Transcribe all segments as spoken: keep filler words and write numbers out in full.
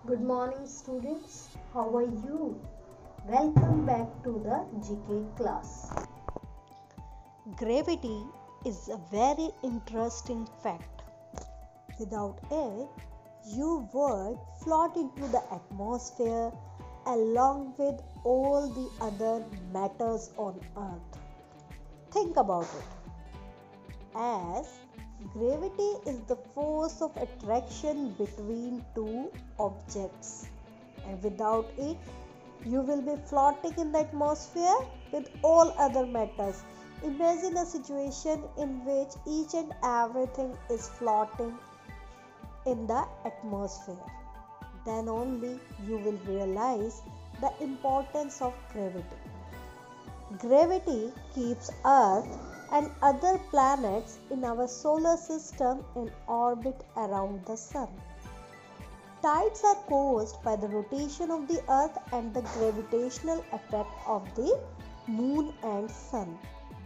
Good morning, students. How are you? Welcome back to the G K class. Gravity is a very interesting fact. Without it, you would float into the atmosphere along with all the other matters on Earth. Think about it. As gravity is the force of attraction between two objects, and without it, you will be floating in the atmosphere with all other matters. Imagine a situation in which each and everything is floating in the atmosphere. Then only you will realize the importance of gravity. Gravity keeps Earth and other planets in our solar system in orbit around the Sun. Tides are caused by the rotation of the Earth and the gravitational effect of the Moon and Sun.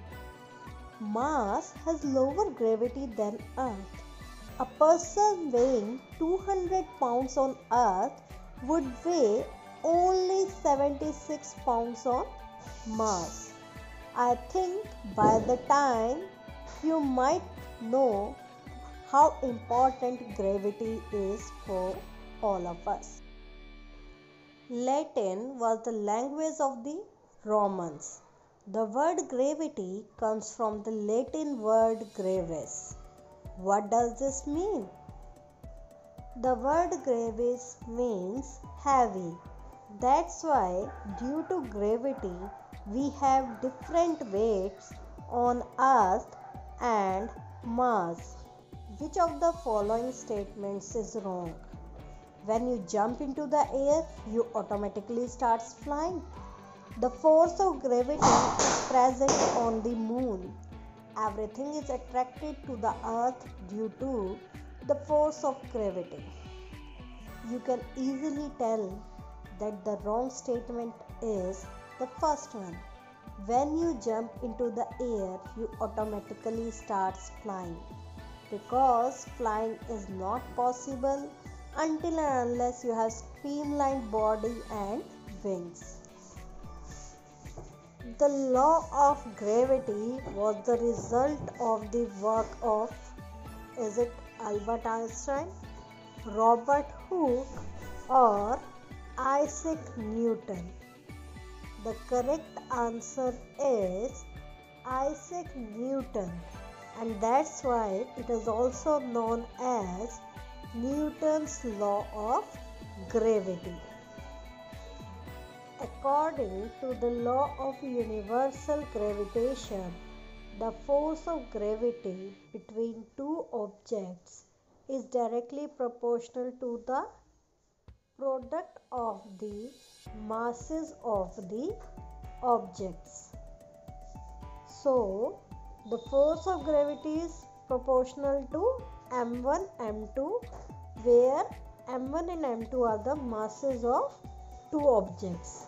Mars has lower gravity than Earth. A person weighing two hundred pounds on Earth would weigh only seventy-six pounds on Mars. I think by the time you might know how important gravity is for all of us. Latin was the language of the Romans. The word gravity comes from the Latin word gravis. What does this mean? The word gravis means heavy. That's why, due to gravity, we have different weights on Earth and Mars. Which of the following statements is wrong? When you jump into the air, you automatically start flying. The force of gravity is present on the moon. Everything is attracted to the Earth due to the force of gravity. You can easily tell that the wrong statement is the first one. When you jump into the air, you automatically start flying, because flying is not possible until and unless you have streamlined body and wings. The law of gravity was the result of the work of, is it Albert Einstein, Robert Hooke, or Isaac Newton? The correct answer is Isaac Newton, and that's why it is also known as Newton's law of gravity. According to the law of universal gravitation, the force of gravity between two objects is directly proportional to the product of the masses of the objects. So, the force of gravity is proportional to m one, m two, where m one and m two are the masses of two objects.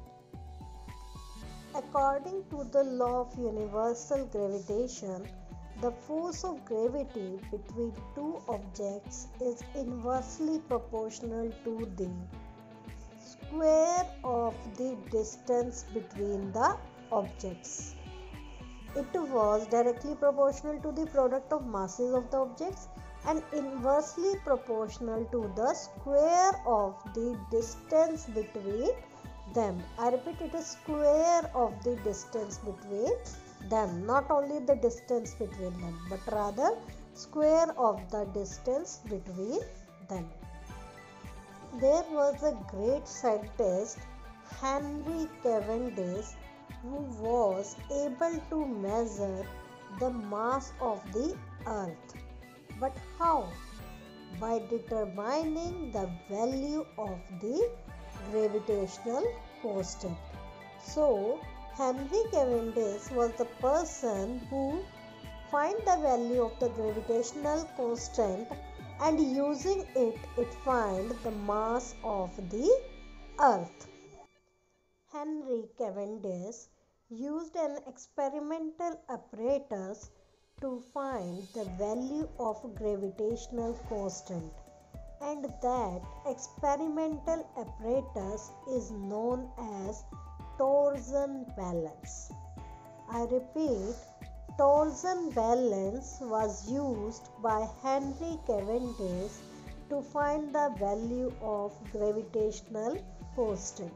According to the law of universal gravitation, the force of gravity between two objects is inversely proportional to the square of the distance between the objects. It was directly proportional to the product of masses of the objects and inversely proportional to the square of the distance between them. I repeat, it is square of the distance between them, not only the distance between them, but rather square of the distance between them. There was a great scientist, Henry Cavendish, who was able to measure the mass of the Earth. But how? By determining the value of the gravitational constant. So, Henry Cavendish was the person who find the value of the gravitational constant, and using it, it find the mass of the Earth. Henry Cavendish used an experimental apparatus to find the value of gravitational constant. and that experimental apparatus is known as torsion balance. I repeat, torsion balance was used by Henry Cavendish to find the value of gravitational constant.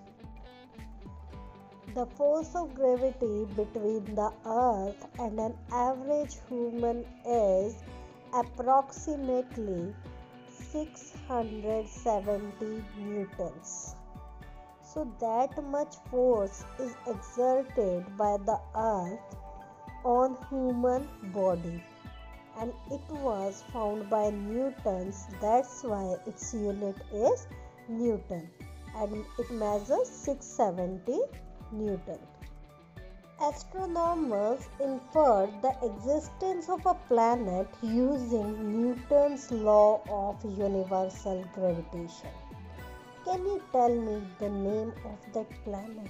The force of gravity between the Earth and an average human is approximately six hundred seventy newtons. So that much force is exerted by the Earth on human body, and it was found by Newtons. That's why its unit is Newton, and it measures six hundred seventy Newton. Astronomers inferred the existence of a planet using Newton's law of universal gravitation. Can you tell me the name of that planet?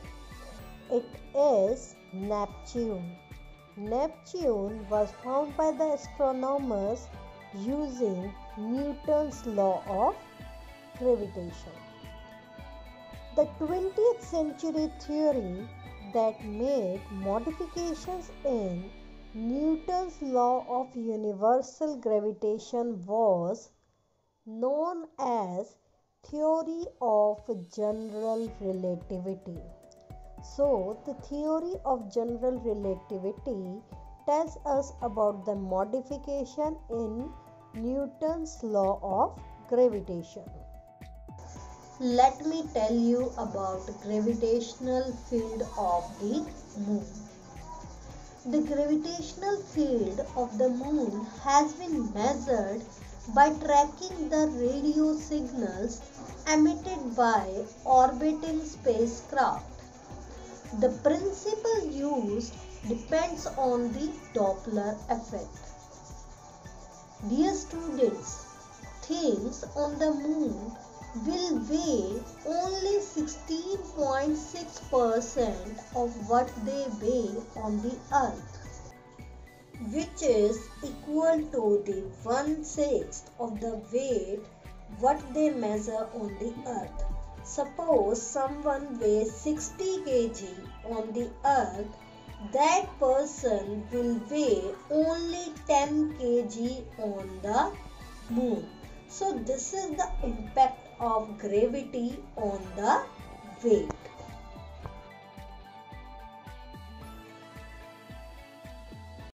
It is Neptune. Neptune was found by the astronomers using Newton's law of gravitation. The twentieth century theory that made modifications in Newton's law of universal gravitation was known as theory of general relativity. So, the theory of general relativity tells us about the modification in Newton's law of gravitation. Let me tell you about the gravitational field of the moon. The gravitational field of the moon has been measured by tracking the radio signals emitted by orbiting spacecraft. The principle used depends on the Doppler effect. Dear students, things on the moon will weigh only sixteen point six percent of what they weigh on the earth, which is equal to the one-sixth of the weight what they measure on the earth. Suppose someone weighs sixty kilograms on the earth, that person will weigh only ten kilograms on the moon. So this is the impact of gravity on the weight.